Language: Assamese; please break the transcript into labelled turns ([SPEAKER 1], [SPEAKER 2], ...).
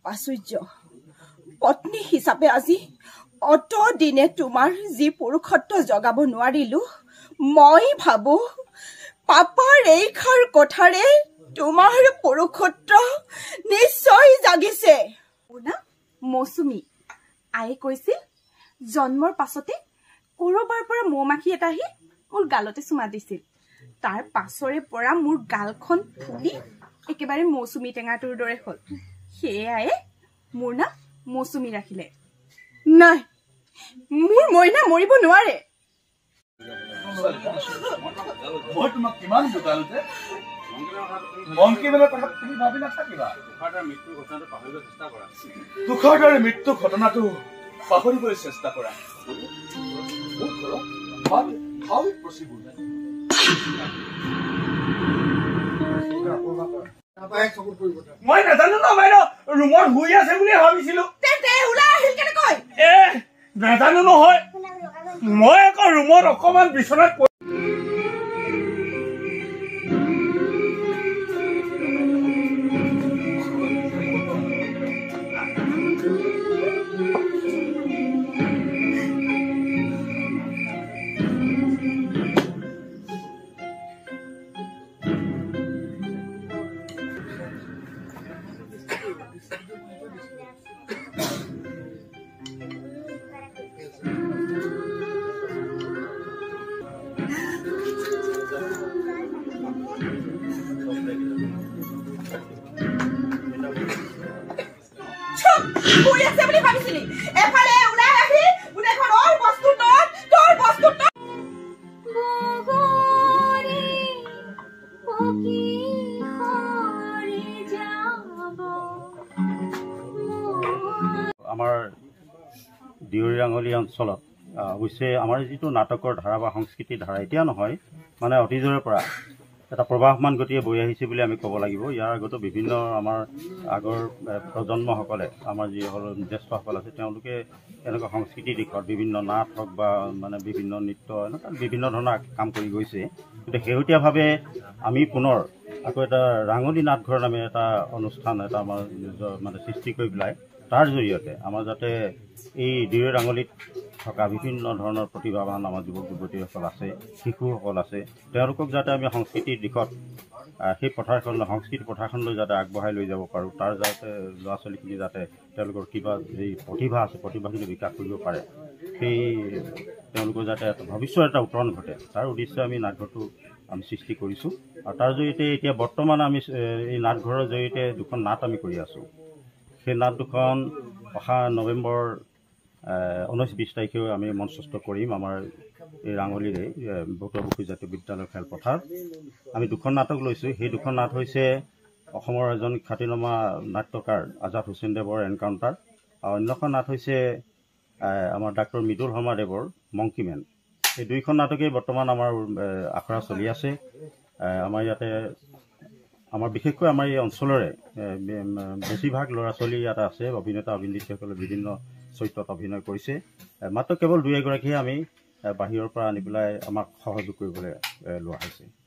[SPEAKER 1] আশ্চৰ্য পত্নী হিচাপে আজি অত দিনে তোমাৰ যি পুৰুষত্ব জগাব নোৱাৰিলো মই ভাবো পাপাৰ এইখাৰ কথাৰে তোমাৰ পুৰুষত্ব নিশ্চয় জাগিছে না মৌচুমী আয়ে কৈছিল জন্মৰ পাছতে কৰবাৰ পৰা মৌমাখি এটা আহি মোৰ গালতে চুমা দিছিল তাৰ পাছৰে পৰা মোৰ গালখন ফুলি একেবাৰে মৌচুমী টেঙাটোৰ দৰে হ'ল সেয়াই মোৰ নাম মৌচুমী ৰাখিলে নাই মোৰ মইনা মৰিব নোৱাৰে
[SPEAKER 2] মই তোমাক কিমান বুজালোতে মংকিবেলৰ কথা তুমি ভাবি নাথাকিবা তুষাৰদাৰ মৃত্যু ঘটনাটো পাহৰিবলৈ চেষ্টা কৰা মই নাজানো ন বাইদেউ ৰুমত শুই আছে বুলি ভাবিছিলো নাজানো নহয় মই আকৌ ৰুমত অকমান বিচনাত আমাৰ দিউৰিৰাঙলী অঞ্চলত অৱশ্যে আমাৰ যিটো নাটকৰ ধাৰা বা সংস্কৃতিৰ ধাৰা এতিয়া নহয় মানে অতীজৰে পৰা এটা প্ৰবাহমান গতিয়ে বৈ আহিছে বুলি আমি ক'ব লাগিব ইয়াৰ আগতো বিভিন্ন আমাৰ আগৰ প্ৰজন্মসকলে আমাৰ যিসকল জ্যেষ্ঠসকল আছে তেওঁলোকে এনেকুৱা সংস্কৃতিৰ দিশত বিভিন্ন নাট হওক বা মানে বিভিন্ন নৃত্য এনেকুৱা বিভিন্ন ধৰণৰ কাম কৰি গৈছে কিন্তু শেহতীয়াভাৱে আমি পুনৰ আকৌ এটা ৰাঙলী নাটঘৰ নামে এটা অনুষ্ঠান এটা আমাৰ নিজৰ মানে সৃষ্টি কৰি পেলাই তাৰ জৰিয়তে আমাৰ যাতে এই দিউৰিৰাঙলীত থকা বিভিন্ন ধৰণৰ প্ৰতিভাৱান আমাৰ যুৱক যুৱতীসকল আছে শিশুসকল আছে তেওঁলোকক যাতে আমি সংস্কৃতিৰ দিশত সেই পথাৰখনলৈ সংস্কৃতি পথাৰখনলৈ যাতে আগবঢ়াই লৈ যাব পাৰোঁ তাৰ যাতে ল'ৰা ছোৱালীখিনি যাতে তেওঁলোকৰ কিবা যি প্ৰতিভা আছে প্ৰতিভাখিনি বিকাশ কৰিব পাৰে সেই তেওঁলোকৰ যাতে ভৱিষ্যত এটা উত্তৰণ ঘটে তাৰ উদ্দেশ্যে আমি নাটঘৰটো আমি সৃষ্টি কৰিছোঁ আৰু তাৰ জৰিয়তে এতিয়া বৰ্তমান আমি এই নাটঘৰৰ জৰিয়তে দুখন নাট আমি কৰি আছোঁ সেই নাট দুখন অহা নৱেম্বৰ 19-20 তাৰিখেও আমি মঞ্চস্থ কৰিম আমাৰ এই ৰাঙলীৰে বটুৱাপুখুৰী জাতীয় বিদ্যালয় খেলপথাৰ আমি দুখন নাটক লৈছোঁ সেই দুখন নাট হৈছে অসমৰ এজন খ্যাতিনামা নাট্যকাৰ আজাদ হুছেইন দেৱৰ এনকাউণ্টাৰ আৰু অন্যখন নাট হৈছে আমাৰ ডাক্তৰ মৃদুল শৰ্মা দেৱৰ মংকিমেন এই দুইখন নাটকেই বৰ্তমান আমাৰ আখৰা চলি আছে আমাৰ ইয়াতে আমাৰ বিশেষকৈ আমাৰ এই অঞ্চলৰে বেছিভাগ ল'ৰা ছোৱালী ইয়াত আছে অভিনেতা অভিনেত্ৰীসকলে বিভিন্ন চৰিত্ৰত অভিনয় কৰিছে মাত্ৰ কেৱল 2-এগৰাকীহে আমি বাহিৰৰ পৰা আনি পেলাই আমাক সহযোগ কৰিবলৈ লোৱা হৈছে